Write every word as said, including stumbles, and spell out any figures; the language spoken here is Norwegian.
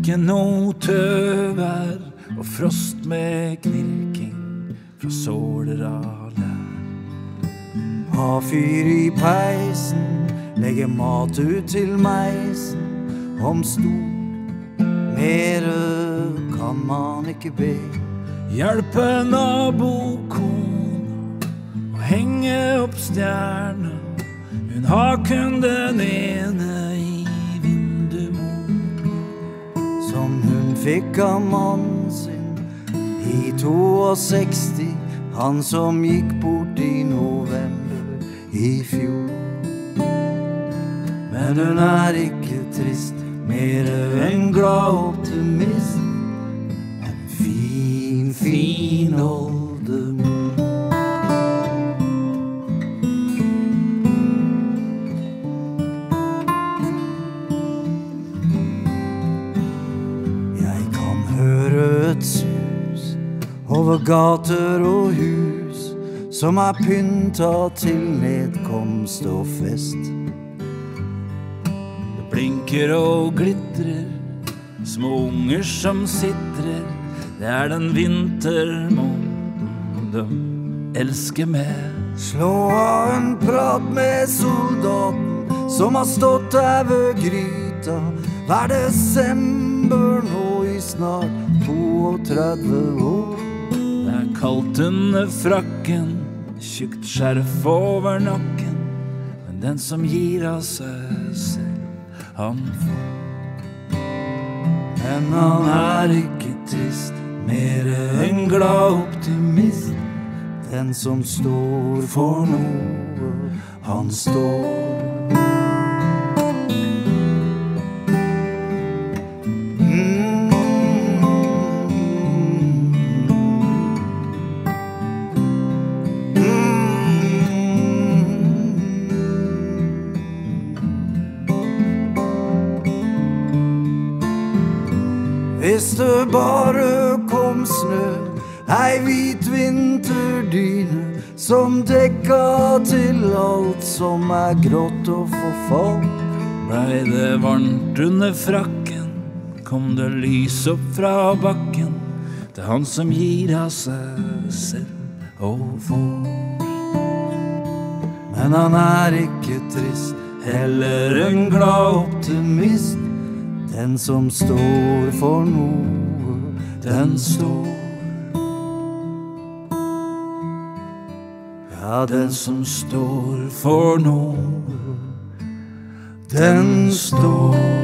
ikke noe tøvær og frost med knirking fra såler av lær. Ha fyr i peisen, legge mat ut til meisen. Om stort, mere kan man ikke be. Hjelpe nabokona og henge opp stjerna. Hun har kun den ene i vinduet mot, som hun fikk av mannen sin i sekstito, han som gikk bort i november i fjor. Men hun er ikke trist, mere enn glad optimist. En fin, fin oldemor. Jeg kan høre et sus over gater og hus som er pynta til nedkomst og fest. Blinker og glitrer, små unger som sitrer. Det er den vintermåneden de elsker med. Slå av en prat med soldaten som har stått der ved gryta hver desember nå i snart trettito år. Det er kaldt under frakken, tjukt skjerf over nakken, men den som gir av seg selv, han får. Men han er ikke trist, mere enn glad optimist. Den som står for noe, han står. Hvis det bare kom snø, ei hvit vinterdyne som dekka til alt som er grått og forfall. Blei det varmt under frakken, kom det lys opp fra bakken til han som gir av seg selv og får. Men han er ikke trist, heller en glad optimist. Den som står for noe, den står. Ja, den som står for noe, den står.